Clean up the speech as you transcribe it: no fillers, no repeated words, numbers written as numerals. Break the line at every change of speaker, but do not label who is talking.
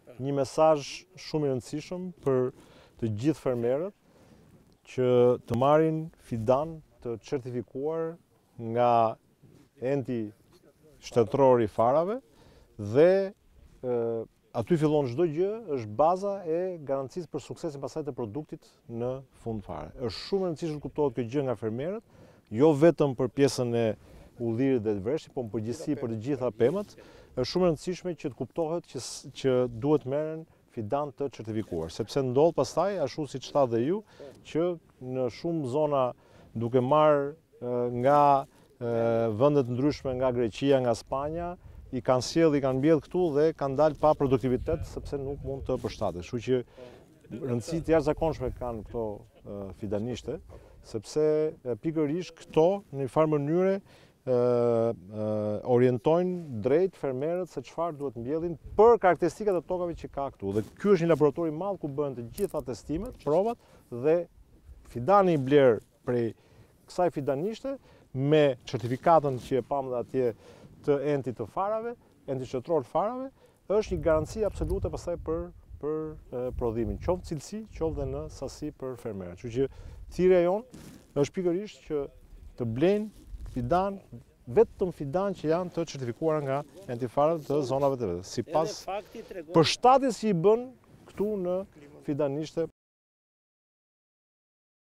një mesazh shumë i rëndësishëm për të gjithë fermerët që të marrin fidan të certifikuar nga enti shtetëror i farave dhe aty fillon çdo gjë, është baza e garancisë për suksesin pastaj të produktit në fund fare. Është shumë e rëndësishme të kuptohet kjo gjë nga fermerët, jo vetëm për pjesën e udhëhirit dhe të vreshtit, por në përgjithësi për të gjitha pemët. Është shumë e rëndësishme që të kuptohet që duhet merren fidan të certifikuar, sepse ndodh pastaj ashtu siç tha dhe ju, që në shumë zona duke marrë nga vendet ndryshme, nga Greqia, nga Spanja, i kanë mbjell këtu dhe kanë dalë pa produktivitet sepse nuk mund të përshtatet. Kështu që rëndësi të jashtëzakonshme kanë këto fidanishte, sepse pikërisht këto në një farë mënyre orientojnë drejt fermerët se çfarë duhet mbjellin për karakteristikat e tokave që ka këtu. Dhe ky është një laborator i madh ku bëhen të gjitha testimet, provat dhe fidani i bler prej kësaj fidanishte me certifikatën që e pam dhe atje të entit të farave, enti shtetëror të farave, është një garanci absolute pastaj për prodhimin, qoftë cilësi, qoftë dhe në sasi për fermerët. Kështu që thirrja jonë është pikërisht që të blejnë fidan, vetëm fidan që janë të certifikuara nga enti farave të zonave të vetë, sipas përshtatjes që i bën këtu në fidanishte